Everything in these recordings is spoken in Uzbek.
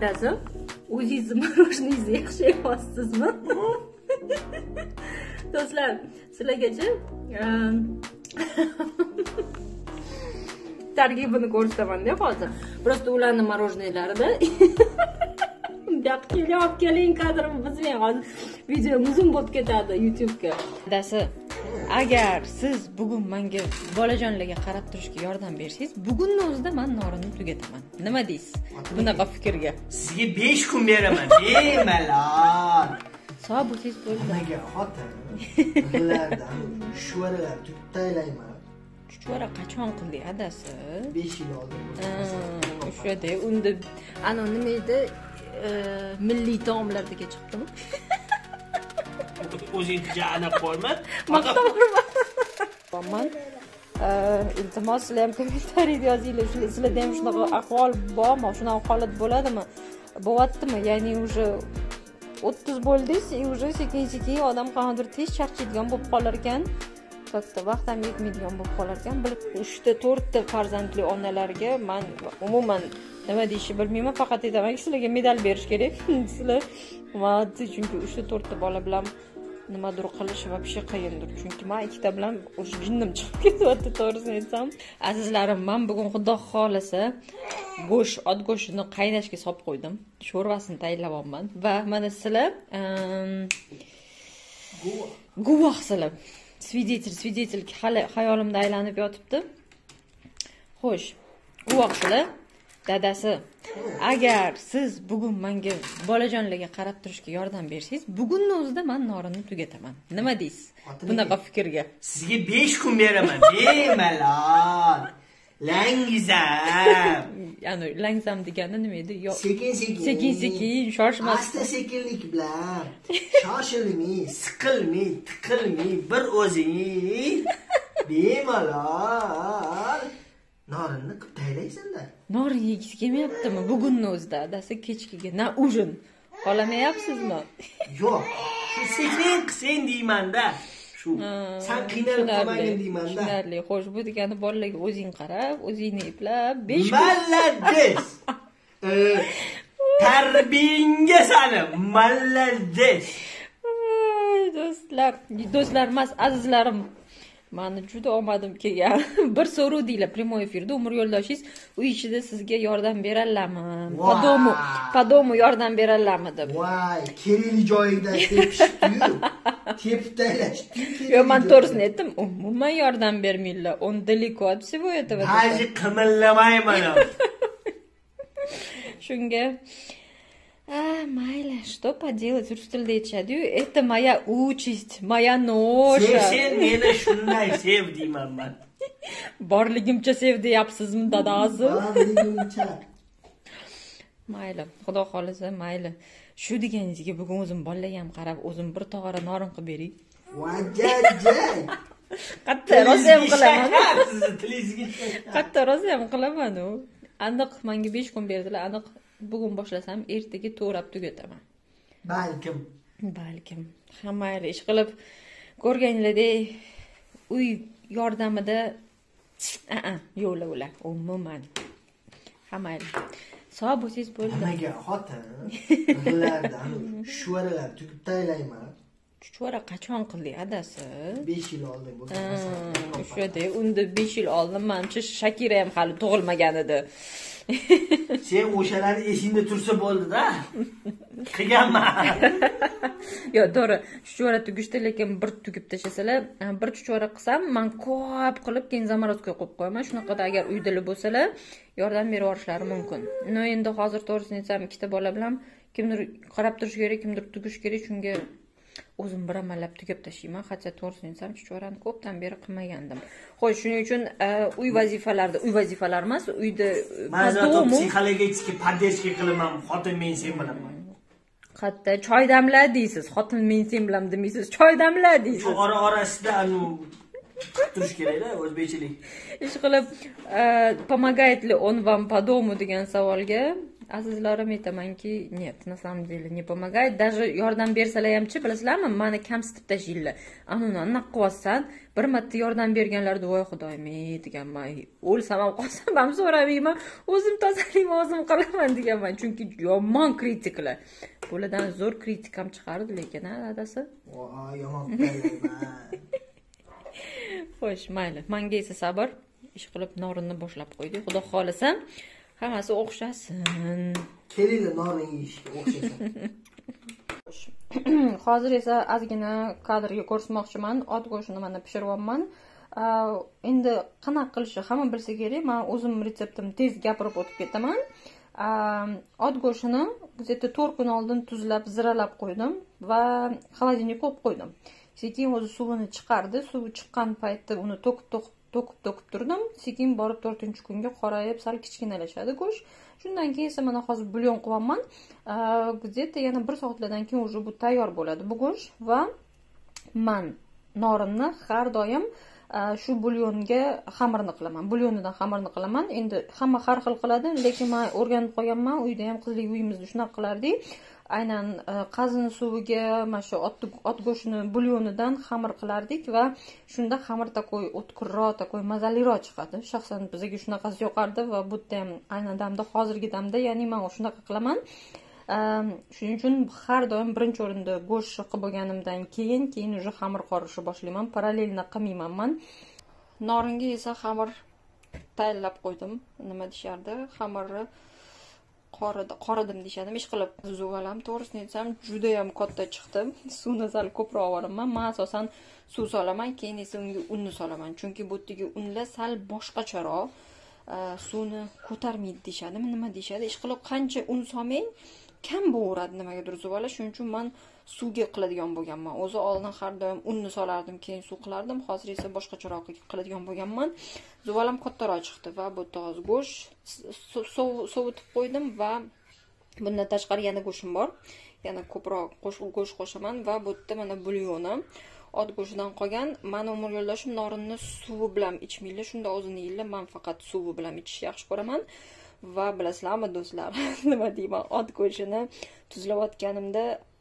adasi, o'zingizni marojnoyingizni yaxshi yapasizmi? Do'stlar, sizlargacha tarkibini ko'rsataman-da hozir. Просто ularni marojnoylarida olib keling kadrni buzmang, hozir video uzun bo'lib ketadi YouTube'ga. Adasi, agar siz bugun menga bolajonlarga qarab turishga yordam bersangiz, bugunning o'zida men norinni tugataman. Nima deysiz? Bunaqa fikrga. Sizga 5 kun beraman, bemalol. Sog' bo'lsangiz bo'ldi. Nimaga xotin? Qillardan chuchvaralar tutaylayman. Chuchvara qachon qildik adasi? 5 yil oldin. O'shada unda ana nima edi? Milliy taomlardagi chiqdimi? O'zingizga aniq qo'yma. Men iltimos sizlar ham kommentariyada yozinglar. Sizlarda ham shunaqa ahvol bormi? Shunaqa holat bo'ladimi? Bo'lyaptimi? Ya'ni уже 30 bo'ldingiz, уже sekin-sekin odam qanday tez charchaydigan bo'lib qolar ekan. Katta vaqt ham yetmaydigan bo'lib qolar ekan. Bilib, 3-4 ta farzandli onalarga men umuman nima deyishni bilmayman, faqat aytamanki, sizlarga medal berish kerak. Sizlar molodsi, chunki 3-4 ta bola bilan nimadir qilish вообще qiyindir. Chunki men ikkita bilan o'sha jinnim chiqib ketyapti, to'g'risini aytsam. Azizlarim, men bugun xudo xolasa ot go'shtini qaynashga solib qo'ydim. Sho'rvasini tayyorlayapman va mana sizlar guvohsizlar. Свидетель hali xayolimda aylanib yotibdi. Xo'sh, guvohsizlar. Dadasi, agar siz bugun menga bolajonlarga qarab turishga yordam bersangiz, bugunning o'zida men norinni tugataman. Nima deysiz? Bunaqa fikrga. Sizga 5 kun beraman, bemalol. Langizam. Ya'ni langizam degani nima edi? Sekin-sekin, shoshmas. Asta sekinlik bilan. Shoshilmay, siqilmay, tiqilmay bir o'zing bemalol norinni qilib taylaysan-da. Norin yegisi kelmayaptimi bugunning o'zida? Adasi kechkiga na ujin. Qolamayapsizmi? Yo'q. Shu sekin qilsang deyman-da. Shu sen qiynalib qolmagin deyman-da. Tushunarli. Xo'sh, bu degani bolalarga o'zing qarab, o'zingni eplab 5 kun. Malades. Tarbiyangga sani. Malades. Do'stlar emas, azizlarim. Meni juda omadim kelgan. Bir so'ruv deylar prямой efirda umr yo'ldoshingiz uy ichida sizga yordam berarlarmi? Padomu yordam berarlarmi deb. Voy, kerakli joyingda tepishdi-yu. Tepib taylashdi. Yo, men to'g'risini aytdim, umuman yordam bermaylar. On далеко от всего этого. Hali qimirlamayman. Shunga mayli, что поделать, rus tilida aytishadi-yu, это моя участь, моя ноша. Sen meni shunday sev deyman men. Borligimcha sev deyapsizmi, dadasi? Borligimcha. Mayli, xudo xolasa, mayli. Shu deganingizga bugun o'zim bolalarga ham qarab, o'zim bir tog'ora norin qilib beray. Vajjaj. Qatta rosa ham qilaman. Sizni tilingizga. Qatta rosa ham qilaman u. Aniq menga 5 kun berdilar, aniq bugun boshlasam ertaga to'g'rab tugataman. Balkim. Hammaylar ish qilib ko'rganinglardek uy yordamida yo'la ular umuman. Hammaylar. Sog' bo'lsangiz bo'ldi. Nimaga xotin? Qillardan chuchvaralar tugib taylayman. Chuchvara qachon qildik adasi? 5 yil oldin bo'ldi. O'shada unda 5 yil oldin menimcha Shakira ham hali tug'ilmagan edi. Sen o'shalarni esingda tursa bo'ldi-da. Qilganman. Yo, to'g'ri, chuchvara tugishdi, lekin bir tugib tashlasalar, bir chuchvara qilsam, men ko'p qilib keyin zamorozga qo'yib qo'yaman. Shunaqada agar uydalar bo'lsalar, yordam berib yuborishlari mumkin. No, endi hozir to'g'risini aytsam, ikkita bola bilan kimdir qarab turish kerak, kimdir tugish kerak, shunga o'zim bir amallab tugib tashlayman. Hatto to'g'risini aytsam, chuchvarani ko'pdan beri qilmagandim. Xo'sh, shuning uchun uy vazifalar emas, uyda padomu psixologik podдержка qilaman, xotin men sen bilaman. Hatto choy damla deysiz, xotin men sen bilan demaysiz, choy damla deysiz. Shu orasida turish kerak-da, o'zbekchilik. Ish qilib, помогает ли он вам по дому degan savolga azizlarim aytamanki, нет, на самом деле не помогает. Даже yordam bersalar hamchi, bilasizlarmi, meni kamsitib tashlaydilar. Anuni anaqa qilyapsan, bir marta yordam berganlarda voy xudoyim deganman. O'lsam ham qolsam ham so'ramayman, o'zim tozalayman, o'zim qilaman deganman. Chunki yomon kritiklar. Bulardan zo'r kritik ham chiqardi, lekin dadasi. Voy, yomon qilayman. Xo'sh, mayli. Menga esa sabr. Ish qilib norinni boshlab qo'ydik. Xudo xolasa hammasi o'xshasin. Kelinglar norin yeyishga o'xshasin. Hozir esa ozgina kadrga ko'rsatmoqchiman. Ot go'shtini mana pishiryapman. Endi qanaqa qilishni hamma bilsa kerak. Men o'zim retseptimni tez gapirib o'tib ketaman. Ot go'shtini где-то 4 kun oldin tuzlab, ziralab qo'ydim va xolodilnikka qo'yib qo'ydim. Sekin o'zi suvini chiqardi. Suvi chiqqan paytda uni to'kib turdim. Sekin borib 4-kunga qorayib, sal kichkinalashadi go'sht. Shundan keyin esa mana hozir bulyon qilaman. Где-то yana 1 soatlardan keyin уже bu tayyor bo'ladi bu go'sht va men norinni har doim shu bulyonga xamirni qilaman. Bulyonidan xamirni qilaman. Endi hamma har xil qiladi, lekin men o'rganib qo'yganman. Uyda ham qizlik uyimizda shunaqa qilardik. Aynan qazin suviga mana shu ot go'shtini bulyonidan xamir qilardik va shunda xamir takoy o'tkirroq, takoy mazaliroq chiqadi. Shaxsan bizga shunaqasi yoqardi va bu ham aynan damda, hozirgi damda, ya'ni men shunaqa qilaman. Shuning uchun har doim birinchi o'rinda go'sht qilib bo'lganimdan keyin уже xamir qorishni boshlayman. Parallelni qilmayman men. Noringa esa xamir tayyorlab qo'ydim. Nima deyishardi? Xamirni qoridim deyishadi. Ish qilib zuvalam, to'g'risini aytsam, juda ham katta chiqdi. Suvni sal ko'proq olaman. Men asosan suv solaman, keyin esa unga unni solaman. Chunki bu yerga unlar sal boshqacharoq suvni ko'tarmaydi deyishadi. Nima deyishadi? Ish qilib qancha un solmang, kam bo'laveradi nimagadir zuvalar. Shuning uchun men suvga qiladigan bo'lganman. O'zi oldin har doim unni solardim, keyin suv qilardim. Hozir esa boshqacharoq qiladigan bo'lganman. Zuvalam kattaroq chiqdi va bu toz go'sht sovutib qo'ydim va bundan tashqari yana go'shtim bor. Yana ko'proq go'sht qo'shaman va bu yerda mana bulyoni ot go'shtidan qolgan. Meni umr yo'ldoshim norinni suvi bilan ichmaydi, shunda o'zini yeydi. Men faqat suvi bilan ichishni yaxshi ko'raman. Va bilasizlarmi do'stlar, nima deyman, ot go'shtini tuzlayotganimda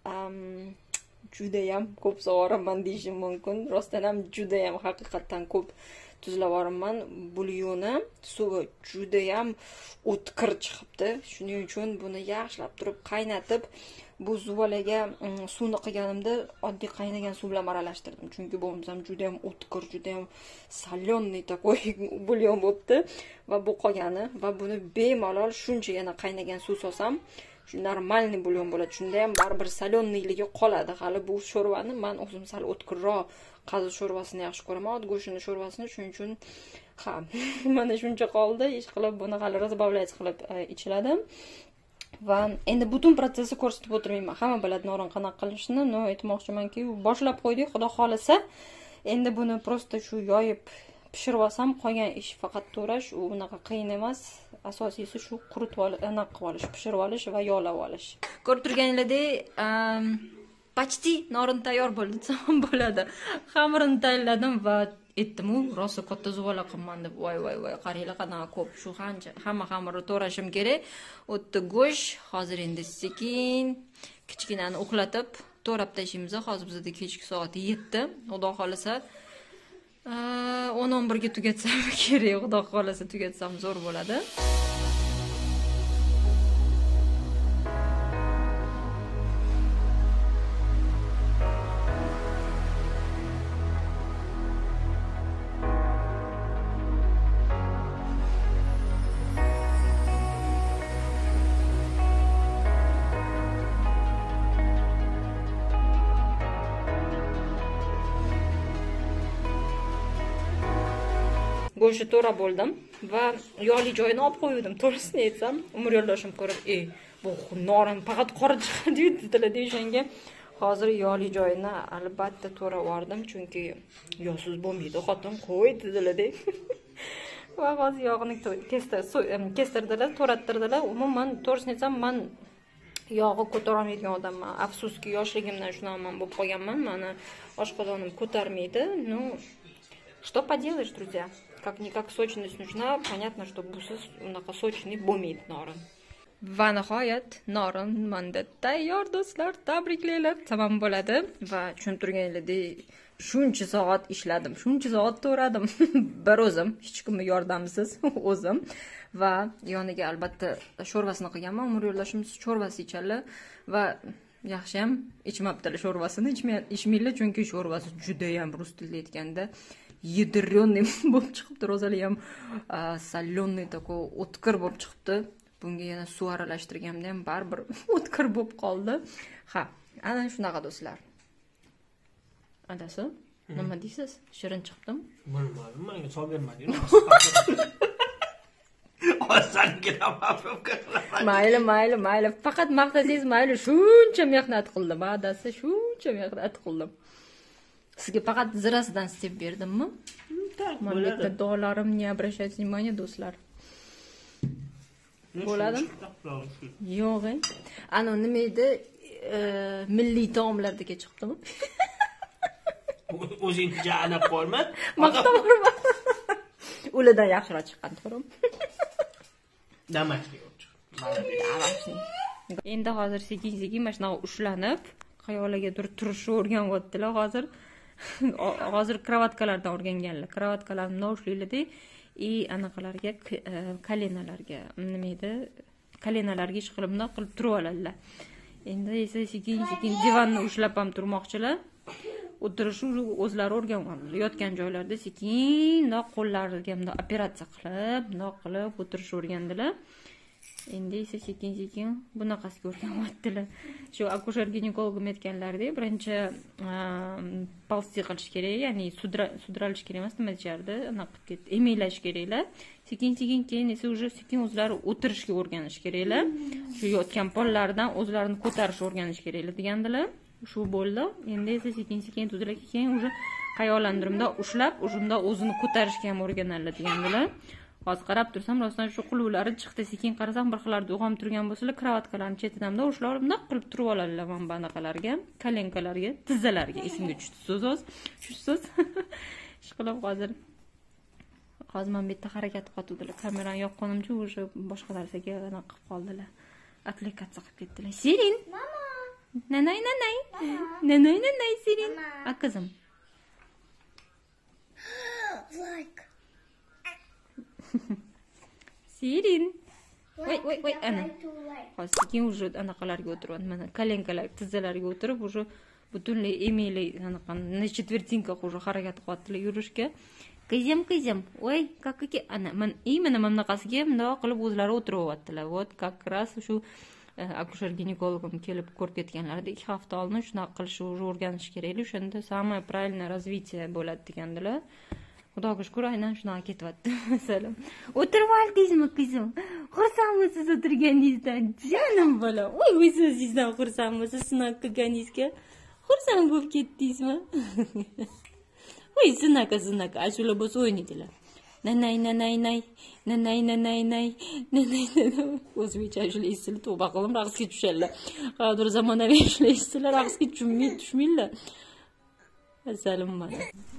juda ham ko'p sovoraman deyishim mumkin. Rostdan ham juda ham haqiqatan ko'p tuzlayapman. Bulyoni suvi juda ham o'tkir chiqibdi. Shuning uchun buni yaxshilab turib qaynatib, bu zuvalarga suvni qilganimda oddiy qaynagan suv bilan aralashtirdim. Chunki bu ham juda ham o'tkir, juda ham salyonniy takoy bulyon bo'libdi va bu qolgani va buni bemalol shuncha yana qaynagan suv solsam, shu normalniy bulyon bo'ladi. Shunda ham baribir salyonniyligi qoladi. Hali bu sho'rvani men o'zim sal o'tkirroq qazi sho'rvasini yaxshi ko'raman, ot go'shtini sho'rvasini. Shuning uchun mana shuncha qoldi. Ish qilib buni hali разбавлять qilib ichiladi. Va endi butun protsessni ko'rsatib o'tirmayman. Hamma biladi norin qanaqa qilishni. No, aytmoqchimanki, boshlab qo'ydik, xudo xolasa. Endi buni prosta shu yoyib pishirib olsam, qolgan ish faqat to'rash, u unaqa qiyin emas. Asosiysi shu quritib olish, aniq qilib olish, pishirib olish va yog'lab olish. Ko'rib turganingizdek, почти norin tayyor bo'ldi desam bo'ladi. Xamirini tayyorladim va aytdim-u, rosa katta zuvalar qilman deb. Voy, qaranglar qanaqa ko'p. Shu hamma xamirni to'rashim kerak. O'tda go'sht, hozir endi sekin kichkinani uxlatib to'rab tashlaymiz. Hozir bizda kechki soat 7. Xudo xolasa 10-11 ga tugatsam kerak. Xudo xolasa tugatsam zo'r bo'ladi. Go'shtni to'ra bo'ldim va yog'li joyini olib qo'ydim. To'g'risini aytsam, umr yo'ldoshim ko'rib, bu norin faqat qora chiqadi dedilar deyshanga. Hozir yog'li joyini albatta to'ra yordim, chunki yog'siz bo'lmaydi. Xotin qo'y dedilar-da. Va hozir yog'ini kestirdilar, to'rattirdilar. Umuman to'g'risini aytsam, men yog'i ko'tara olmaydigan odamman. Afsuski, yoshligimdan shunaqa bo'lib qolganman. Meni oshqozonim ko'tarmaydi. Ну, что поделаешь, друзья? Как-никак сочность нужна. Понятно, что бусыз унаqa сочный bo'lmaydi norin. Va nihoyat norin manda tayyor do'stlar, tabriklaylar tamom bo'ladi va tushuntirganinglardek shuncha soat ishladim, shuncha soat to'radim bir o'zim, hech kimni yordamisiz o'zim va yoniga albatta sho'rvasini qilganman. Umr yo'ldoshimiz sho'rvasi ichadi va yaxshi ham ichmabdilar sho'rvasini, ichmaylar chunki sho'rvasi juda ham rus tilida aytganda yedirёnный bo'lib chiqibdi, rozali ham soленый такой o'tkir bo'lib chiqibdi. Bunga yana suv aralashtirganimda ham baribir o'tkir bo'lib qoldi. Ha, ana shunaqa do'stlar. Adasi, nima deysiz? Shirin chiqdimi? Bilmadim, menga solib bermading. Mayli. Faqat maqtasangiz mayli, shuncha mehnat qildim, adasi, shuncha mehnat qildim. Sizga faqat zirasidan isteb berdimmi? Mamlakatda dolarim не обращайте внимания, do'stlar. Bo'ladimi? Yo'q. Ana nima edi? Milliy taomlardagi chiqdimi? O'zing ja'alab qolma. Maqtavorma. Ulardan yaxshiroq chiqqan to'g'rimi? Damashli o'chiq. Endi hozir sekin-sekin mana shunaqa ushlanib, qayolaga turishni o'rganyaptilar hozir. Hozir kravatkalardan o'rganganlar. Kravatkalarni ushlaydi. Anaqalarga kolenalarga nima edi? Kolenalarga ish qilib turib oladilar. Endi esa sekin-sekin divanni ushlab ham turmoqchilar. O'tirishni o'zlari o'rganyaptilar. Yotgan joylarda sekin qo'llariga operatsiya qilib o'tirishni o'rgandilar. Endi esa sekin-sekin bunaqasiga o'rganyaptilar. Shu akusher-ginekologim aytganlaridek, birinchi polsti qilish kerak, ya'ni sudralish kerak emas, nima deyardi, anaqa qilib emelash keraklar. Sekin-sekin keyin esa уже sekin o'zlari o'tirishga o'rganish keraklar. Shu yotgan pollaridan o'zlarini ko'tarishni o'rganish keraklar degandilar. Shu bo'ldi. Endi esa sekin-sekin tuzilib keyin уже qayolandirimda ushlab, o'shunda o'zini ko'tarishga ham o'rganadilar degandilar. Hozir qarab tursam, rostdan shu quluvlari chiqdi. Sekin qarasam, bir xillarda uyg'onib turgan bo'lsalar, kravatkalarni chetidan ushlar bunday qilib turib oladilar mana bunaqalarga, kolenkalarga, tizzalarga. Esimga tushdi so'z. Shusiz. Ishqilib hozir men bu yerda harakat qiladilar. Kamerani yoqqanimcha o'sha boshqa narsaga anaqa qilib qoldilar. Applikatsiya qilib ketdilar. Sirin. Mama. Nanay. Nanay, Sirin. Akazim. Like. Sirin. Voy, ana. Hozir keyin уже anaqalarga o'tiryapman. Mana kolenkalar, tizzalarga o'tirib, уже butunlay emeli anaqa на четвертинка уже harakat qilyaptilar yurishga. Qizim. Voy, kakaki ana. Mana bunaqasiga bundoq qilib o'zlari o'tiryaptilar. Вот как раз shu akusher-ginekologim kelib ko'rib ketganlarida 2 hafta oldin shunaqa qilishni уже o'rganish kerak. O'shanda самое правильное развитие bo'ladi degandilar. Xudoga shukr, aynan shunaqa ketyapti. Masalan, o'tirib oldingizmi, qizim? Xursandmisiz o'tirganingizdan? Jonim bola. Voy, sizdan xursandmisiz sinab qilganingizga? Xursand bo'lib ketdingizmi? Voy, sinaqa. Ashula bo'lsa o'ynaydilar. Nanay. O'zbekcha ashula esili tavba qilib raqsga tushadilar. Hozir zamonaviy ashula eshilar raqsga tushmaydilar. Asalim mana.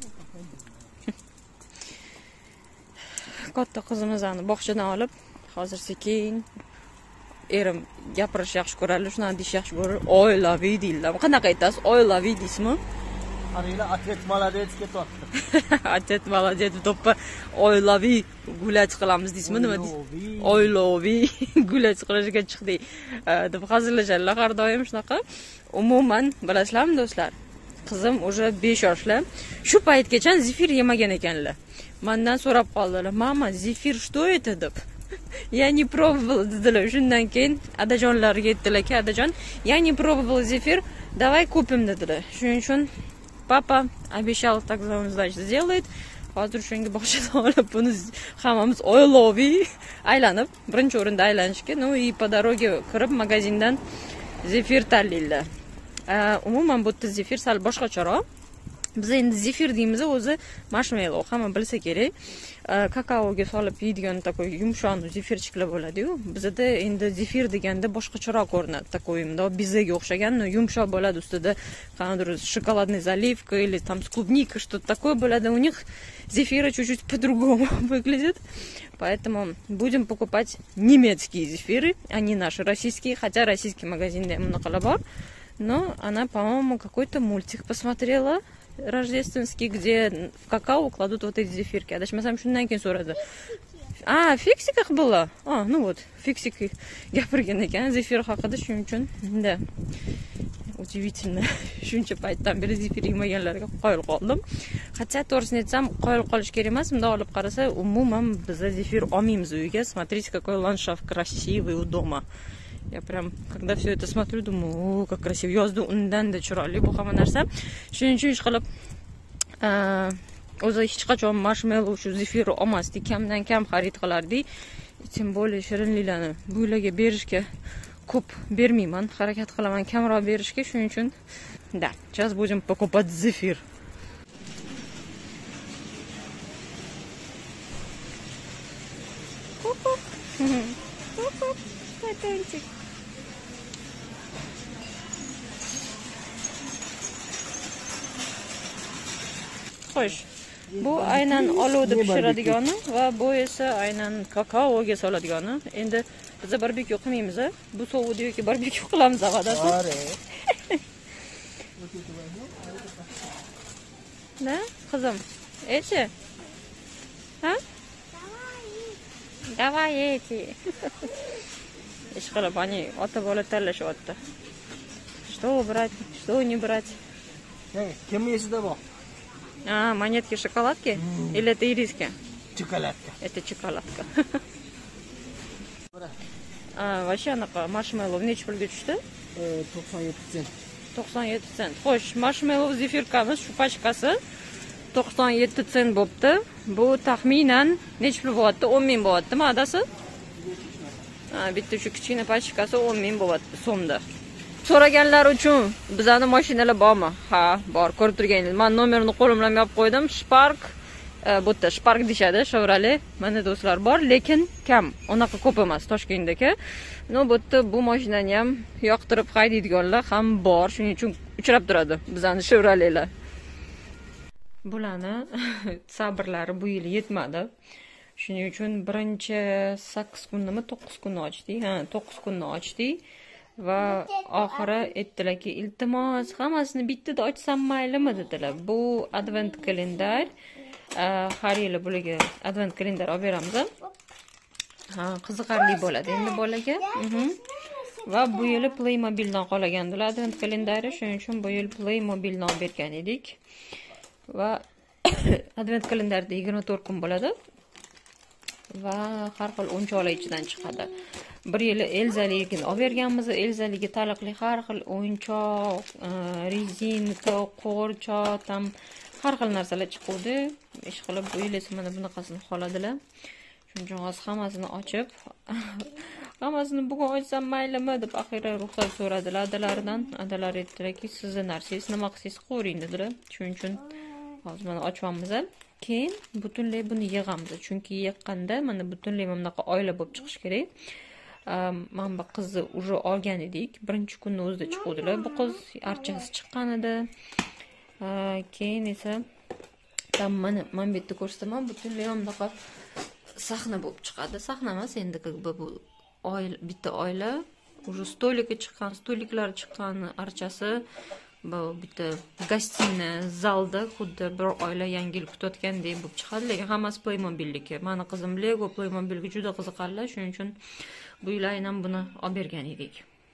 Katta qizimizni bog'chadan olib, hozir sekin erim gapirish yaxshi ko'radi, shuni deyish yaxshi ko'radi. Oilaviy deydilar. Qanaqa aytasiz? Oilaviy deysizmi? Qaranglar, atlet молодец ketyapti. Atlet молодец to'ppa oilaviy gulach qilamiz deysizmi? Nima deysiz? Oilaviy gulach qilishga chiqdik deb hazillashadilar har doim shunaqa. Umuman, bilasizlarmi do'stlar? Qizim уже 5 yoshli. Shu paytgacha zefir yemagan ekanlar. Mendan so'rab qoldilar. Mama, zefir что это deb. Я не пробовала dedilar. Shundan keyin adajonlarga aytdilar-ki, adajon, я не пробовала зефир, давай купим dedilar. Shuning uchun papa обещал, так значит, сделает. Hozir shunga bog'chadan olib buni hammamiz oilaviy aylanib, birinchi o'rinda aylanishga, и по дороге kirib magazindan zefir tanlaydilar. Umuman bu zefir sal boshqacharoq. Biz endi zefir deymiz, o'zi marshmallow, hamma bilsa kerak. Kakaoga solib yeydigan takoy yumshoq zefirchiklar bo'ladi-yu. Bizda endi zefir deganda boshqacharoq ko'rinadi, takoyimda bizaga o'xshagan, yumshoq bo'ladi, ustida qanday shokoladный заливка или там с клубникой, что-то такое bo'ladi. У них зефиры чуть-чуть по-другому выглядят. Поэтому будем покупать немецкие зефиры, а не наши российские, хотя российский магазин много бар. Но она, по-моему, какой-то мультик посмотрела рождественский, где в какао кладут вот эти зефирки. А даже мы сами shundan keyin so'radi. В фиксиках было? Ну вот, фиксики gapirgan ekan zefir haqida, shuning uchun. Да. Удивительно. Shuncha paytdan beri zefir yemaganlarga qoyil qoldim. Hatto to'g'risini aytsam, qoyil qolish kerak emas. Bunda olib qarasa, umuman biz zefir olmaymiz uyga. Смотрите, какой ландшафт красивый у дома. Я прям, когда все это смотрю, думаю, о, как красиво. Yozda undan-da chiroyli bu hamma narsa. Shuning uchun ish qilib, o'zi hech qachon marshmallow shu zefir olmasdik, kamdan kam xarid qilardik. Tем более shirinliklarni buylarga berishga ko'p bermayman, harakat qilaman kamroq berishga, shuning uchun да, сейчас будем покупать зефир. Батончик. Xo'sh, bu aynan olovda pishiradigani va bu esa aynan kakaoga soladigani. Endi biz barbekyu qilmaymiz, bu sovudi yoki barbekyu qilamiz avadasi. Da, qizim, echi? Ha? Давай эти. Ishqilib, ani ota-bola talashyapti. Что брать, что не брать? Kim esida bor? Монетки шоколадки? Или это ириски? Шоколадка. Это шоколадка. Вообще anaqa marshmallow necha pulga tushdi? 97 sent. 97 sent. Xo'sh, marshmallow zefirkamiz shu pachkasi 97 sent bo'pti. Bu taxminan necha pul bo'lyapti? 10 ming bo'lyaptimi, adasi? Bitta shu kichkina pachkasi 10 ming bo'lyapti so'mda. So'raganlar uchun bizning mashinalar bormi? Ha, bor, ko'rib turganingiz. Men nomerini qo'lim bilan yopib qo'ydim. Spark, bu yerda Spark deshadi, Chevrolet. Mana do'stlar bor, lekin kam. Unaqa ko'p emas Toshkentdagi. Bu yerda bu mashinani ham yoqtirib haydaydiganlar ham bor. Shuning uchun uchrab turadi bizning Chevroletlar. Bularni sabrlari bu yil yetmadi. Shuning uchun birinchi 8 kundami, 9 kunni ochdik. 9 kunni ochdik. Va oxiri aytdilarki, iltimos, hammasini bittada ochsam maylimi dedilar. Bu advent kalendar. Har yili bularga advent kalendar olib beramiz. Qiziqarli bo'ladi endi bolaga. Va bu yili Playmobildan qolagandilar advent kalendari, shuning uchun bu yil Playmobildan olib bergan edik. Va advent kalendarda 24 kun bo'ladi. Va har xil o'yinchoqlar ichidan chiqadi. Bir yili Elzaligini olib berganmiz. Elzaligi taliqli har xil o'yinchoq, rezinka, qo'rchoq, tam har xil narsalar chiqdi. Ish qilib bu yil esa mana bunaqasini qoladilar. Shuning uchun hozir hammasini ochib, hammasini bugun ochsam maylimi deb oxiri ruxsat so'radilar adalaridan. Adalar aytdilarki, sizni narsangiz nima qilsangiz qilavering dedilar. Shuning uchun hozir mana ochamiz. Keyin butunlay buni yig'amiz. Chunki yiqqanda mana butunlay bunaqa oila bo'lib chiqish kerak. Mana bu qizni уже olgan edik. Birinchi kunni o'zida chiquvdilar. Bu qiz archasi chiqqan edi. Keyin esa mana bu yerda ko'rsataman, butunlay bunaqa sahna bo'lib chiqadi. Sahna emas, endi bu oila, bitta oila, уже stolika chiqqan, stoliklar chiqqan archasi. Bu bitta gostinna zalda xuddi bir oila yangi yil kutayotgandek bo'lib chiqadi, lekin hammasi Playmobilniki. Meni qizim Lego Playmobilga juda qiziqarlar, shuning uchun bu yil aynan buni olib bergan edik.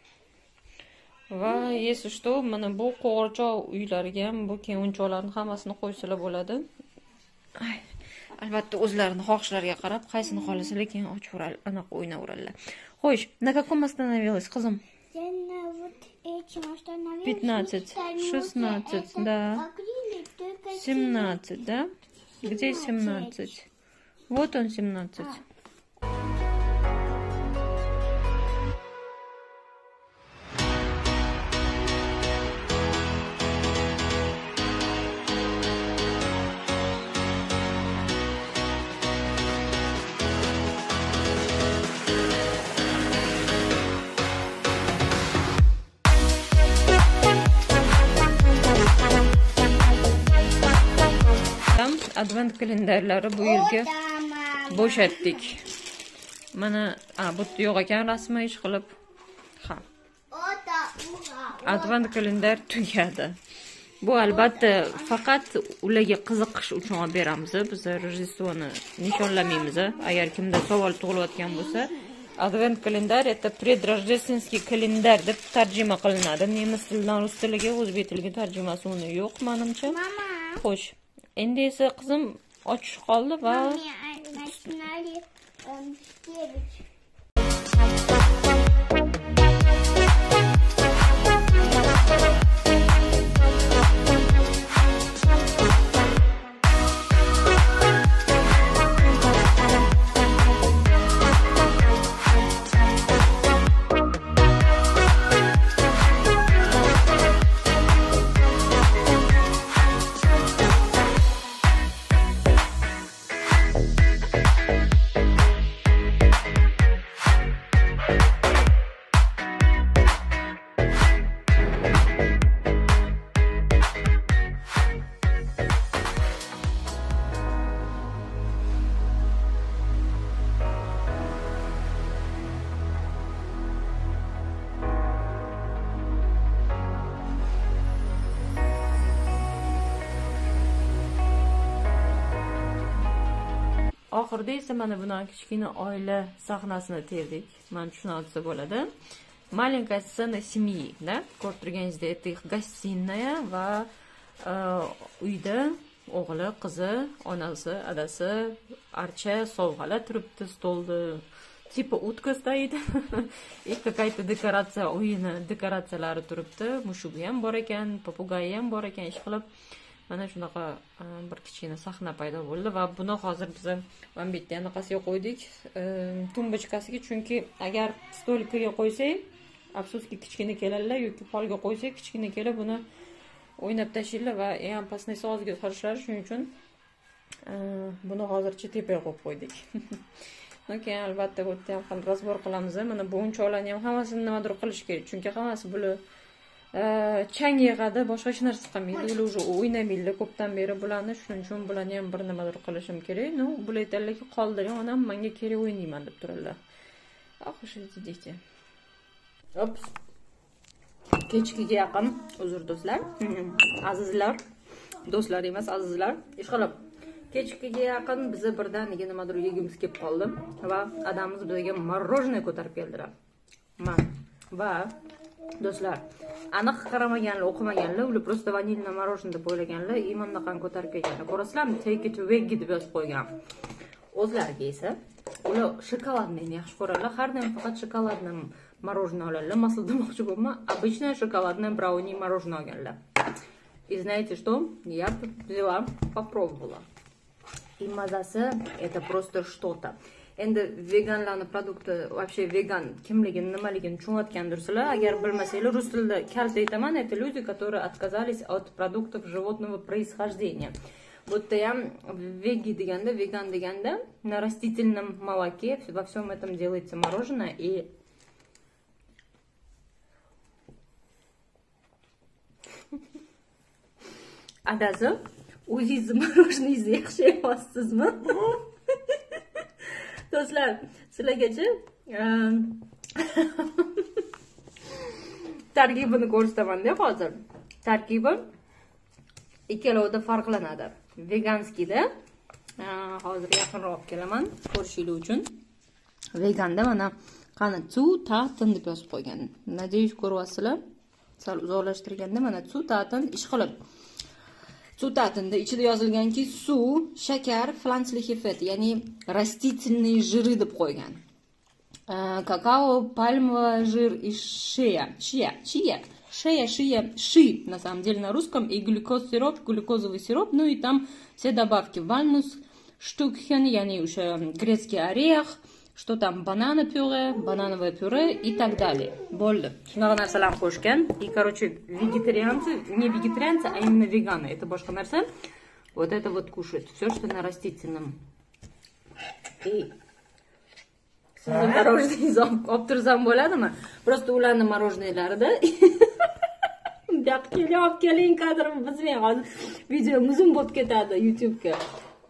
Va если что, mana bu qo'g'irchoq uylariga ham bu keyin o'yinchoqlarni hammasini qo'ysalar bo'ladi. Albatta o'zlarining xohishlariga qarab qaysini xohlasa, lekin ochaveradi, anaqa o'ynaveradilar. Xo'sh, на каком остановилась, qizim? Я на вот этим остановилась. 15, 16, да. 17, да? Где 17? Вот он 17. advent kalendarlari bu yilgi bo'shatdik. Mana, bu yo'q ekan rasmi ish qilib. Ha. Advent kalendar tugadi. Bu albatta faqat ularga qiziqish uchun olib beramiz. Biz Rojdestvoni nishonlamaymiz. Agar kimda savol tug'ilayotgan bo'lsa, Advent kalendar это предрождественский kalenдар deb tarjima qilinadi. Nemis tilidan rus tiliga, o'zbek tiliga tarjimasi uni yo'q, menimcha. Xo'sh. Endi esa qizim ochish qoldi va oxirida esa mana bunaqa kichkina oila sahnasini terdik. Men tushunsa bo'ladi. Маленькая сцена семьи, да? Ko'rib turganingizdek, это их гостиная va uyda o'g'li, qizi, onasi, adasi, archa, sovg'alar turibdi, stolda типа утка стоит. И какая-то dekoratsiya, uyini dekoratsiyalari turibdi. Mushugi ham bor ekan, papugayi ham bor ekan, ish qilib. Mana shunaqa bir kichkina sahna paydo bo'ldi va buni hozir biz mana bu yerda anaqasiga qo'ydik, tumbochkasiga, chunki agar stolikaga qo'ysak, afsuski kichkina keladilar yoki polga qo'ysak, kichkina kelib buni o'ynab tashlaydilar va ham pastni sozga solishlar, shuning uchun buni hozircha tepaga qo'yib qo'ydik. Okey, albatta bu yerda ham razbor qilamiz. Mana bu o'yinchoqlarni ham hammasini nimadir qilish kerak, chunki hammasi bular chang yig'adi, boshqa hech narsa qilmaydi. Ular уже o'ynamaydi ko'pdan beri bularni, shuning uchun bularni ham bir nimadir qilishim kerak. No, bular aytadilarki, qoldiring, onam menga kerak o'ynayman deb turadilar. Xo'sh, deydi. Ops. Kechkiga yaqin, uzr do'stlar. Azizlar, do'stlar emas, azizlar. Ishqilib, kechkiga yaqin bizni birdaniga nimadir yegimiz kelib qoldi va adamiz bizga morоженое ko'tarib keldilar. Va do'stlar, aniq qaramaganlar, o'qimaganlar, ular просто vanilniy morоженое deb o'ylaganlar, imonnaqan ko'tarib kelganlar. Ko'rasizlarmi? Take it veggie deb yozib qo'ygan. O'zlariga esa ular shokoladni yaxshi ko'radilar. Har doim faqat shokoladni morоженое oladilar. Masal demoqchi bo'lman, обычное шоколадное брауни morоженое olganlar. И знаете что? Я взяла, попробовала. И mazasi это просто что-то. Endi veganlarning produkti, вообще vegan kimligini, nimaligini tushunayotgandirsizlar. Agar bilmasanglar, rus tilida kalta aytaman, это люди, которые отказались от продуктов животного происхождения. Вот я веги деганда, веган деганда, на растительном молоке во всем этом делается мороженое и adasi, o'zingizni morоженойni yaxshi yeyapsizmi? Do'stlar, sizlargacha tarkibini ko'rsataman-da hozir. Tarkibi ikkalovida farqlanadi. Veganskida hozir yaqinroq kelaman ko'rishingiz uchun. Veganda mana qani tatin deb yozib qo'ygan. Надеюсь, ko'ryapsizlar. Sal uzoqlashtirganda mana tatin ish qilib. Tatinda ichida yozilganki suv, shakar, pflanzliche Fett, ya'ni растительные жиры deb qo'ygan. Какао, пальмовый жир и шия, на самом деле на русском, и глюкозовый сироп, ну и там все добавки. Вальнус, штукхен, яни уже грецкий орех, что там, банановое пюре и так далее. Болды. Shunaqa narsalarni qo'shgan. И, короче, вегетарианцы, не вегетарианцы, а именно веганы. Это boshqa narsa. Вот это вот кушают. Все, что на растительном. И sizni morоженое olib tursam bo'ladimi? Просто ularning morоженеlarida olib keling, kadrim bizmen hozir video uzun bo'lib ketadi YouTube'ga.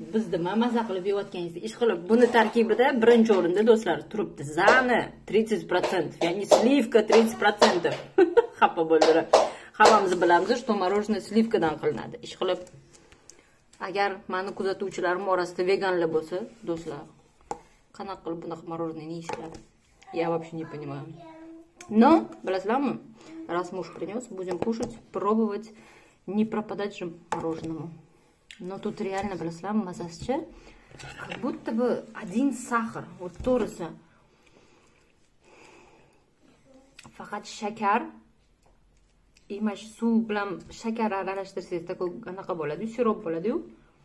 bizni maza qilib yeyotganingizda ish qilib buni tarkibida birinchi o'rinda do'stlar turibdi zani 30%, ya'ni slivka 30%. Xafa bo'ldilar. Hammamiz bilamiz, что мороженое sливkadan qilinadi. Ish qilib agar meni kuzatuvchilarim orasida veganlar bo'lsa, do'stlar, qanaqa qilib bunaqa мороженое yeyishadi? Я вообще не понимаю. Но, bilasizlarmi? Раз муж принес, будем кушать, пробовать, не пропадать же мороженому. Но тут реально, bilasizlarmi, mazasichi, как будто бы один сахар, вот to'g'risi. Faqat shakar, imash suv bilan shakar aralashtirsangiz, anaqa bo'ladi, sirop bo'ladi-yu.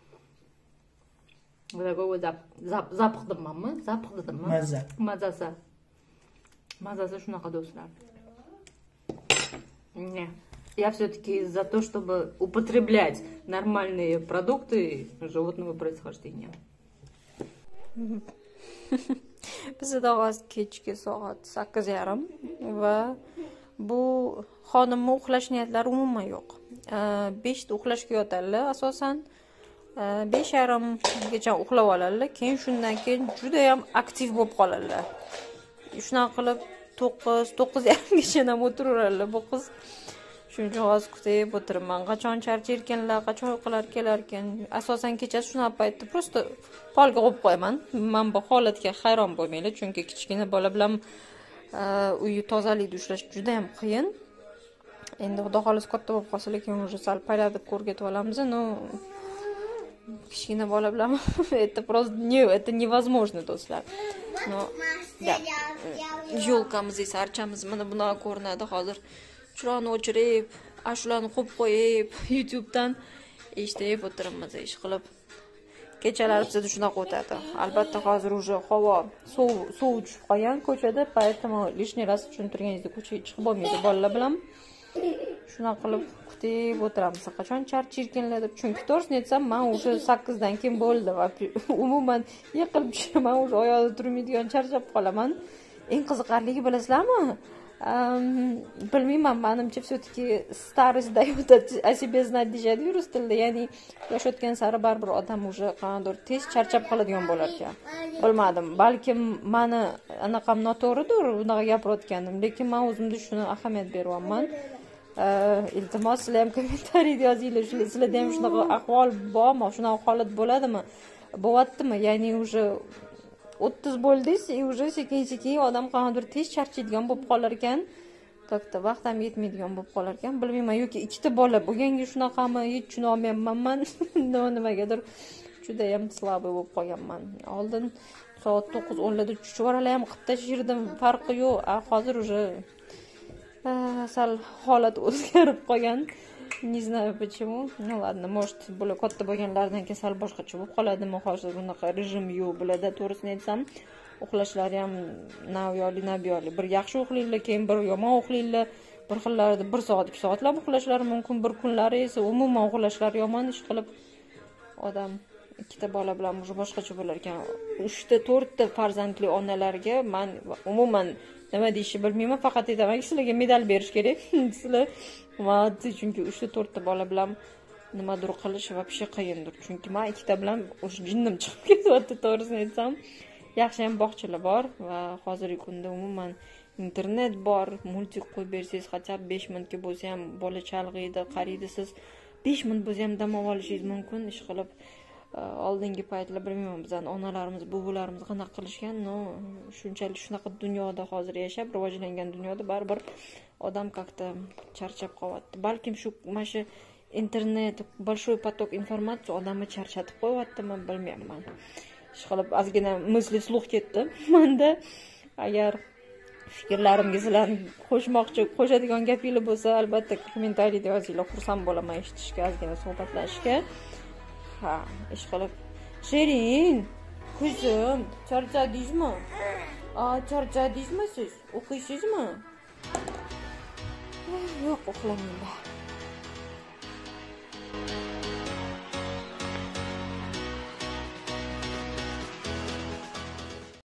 Запах dedimmi? Запах dedimmi? Mazasi. Mazasi shunaqa do'stlar. Не. Я все-таки за то, чтобы употреблять нормальные продукты животного происхождения. Bizda hozir kechki soat 8:30 va bu xonimning uxlash niyatlari umuman yo'q. 5 da uxlashga yotadilar asosan. 5:30gacha uxlab oladilar. Keyin shundan keyin juda ham aktiv bo'lib qoladilar. Shunaqa qilib 9:30gacha ham o'tiraveradilar bu qiz. Shuning uchun hozir kutib o'tiraman. Qachon charcharkanlar, qachon uxlar kelar ekan. Asosan kechasi shunaqa paytda prosta polga qo'yib qo'yaman. Men bu holatga hayron bo'lmanglar, chunki kichkina bola bilan uyni tozalikda ushlash juda ham qiyin. Endi xudo xolis katta bo'lib qolsa, lekin уже sal paylatib ko'rgatib olamiz. No, kichkina bola bilan это просто это невозможно, do'stlar. No, yo'lkamiz esa archamiz mana bunaqa ko'rinadi hozir. Shularni o'chirib, shularni qo'yib qo'yib, YouTubedan eshitib o'tiramiz ish qilib. Kechalari bizda shunaqa o'tadi. Albatta hozir уже havo suv tushib qolgan ko'chada, поэтому lishniy раз tushuntirganingizda ko'chaga chiqib bo'lmaydi bolalar bilan. Shunaqa qilib kutib o'tiramiz. Qachon charchirkanlar deb. Chunki to'g'risini aytsam, men o'sha 8 dan keyin bo'ldi va umuman yiqilib tushaman, o'sha oyoqda turmaydigan charchab qolaman. Eng qiziqarligi bilasizlarmi? Bilmayman, menimcha все-таки staroсть дает о себе знать deyishadi rus tilida. Ya'ni yoshotgan sari baribir odam уже qanaqadir tez charchab qoladigan bo'lar ekan. Bilmadim, balkim meni anaqam noto'g'ridir, unaqa gapirayotganim, lekin men o'zimda shuni ahamiyat beryapman. Iltimos, sizlar ham kommentariyda yozinglar, sizlarda ham shunaqa ahvol bormi, shunaqa holat bo'ladimi? Bo'lyaptimi? Ya'ni уже 30 bo'ldingiz, уже sekin-sekin odam qanaqadir tez charchaydigan bo'lib qolar ekan. Takta vaqt ham yetmaydigan bo'lib qolar ekan. Bilmayman, yoki ikkita bola bo'lganga shunaqami, hech tushuna olmayapman men. Nimagadir juda ham slabый bo'lib qolganman. Oldin soat 9-10 larda chuchvaralar ham qilib tashirdim, farqi yo'q. Hozir уже sal holat o'zgarib qolgan. Не знаю почему. Ну ладно, может, bo'la katta bo'lganlardan keyin sal boshqacha bo'lib qoladimi? Hozir bunaqa rejim yo'q bo'ladi, to'g'risini aytsam. Uxlashlari ham naviyoli. Bir yaxshi uxlaydilar, keyin bir yomon uxlaydilar. Bir xillarida 1 soat, 2 soatlab uxlashlari mumkin, bir kunlari esa umuman uxlashlari yomon ish qilib odam ikkita bola bilan boshqacha bo'lar ekan. 3 ta 4 ta farzandli onalarga men umuman nima deyishni bilmayman, faqat aytaman, sizlarga medal berish kerak. Sizlar молодцы, chunki 3 ta 4 ta bola bilan nimadir qilish вообще qiyindir. Chunki men ikkita bilan o'sha jinnim chiqib ketyapti, to'g'risini aytsam. Yaxshi ham bog'chalar bor va hozirgi kunda umuman internet bor, multik qo'yib bersangiz, hatto 5 minutga bo'lsa ham bola chalg'iydi, qariydi, siz 5 minut bo'lsa ham dam olishingiz mumkin ish qilib. Oldingi paytlar bilmayman, bizning onalarimiz, buvilarimiz qanaqa qilishgan, no, shunchalik shunaqa dunyoda hozir yashab, rivojlangan dunyoda baribir odam как-то charchab qolyapti. Balkim shu mana shu internet, большой поток informatsiya odamni charchatib qo'yaptimi, bilmayman. Ish qilib ozgina мысли вслух ketdi. Menda agar fikrlarimga sizlarni qo'shadigan gapinglar bo'lsa, albatta kommentariyda yozinglar, xursand bo'laman eshitishga, ozgina suhbatlashishga. Ha, ish qilib. Shirin, kuzim, charchadingizmi? Charchadingizmi siz? O'qiysizmi? Yo'q, uxlamanglar.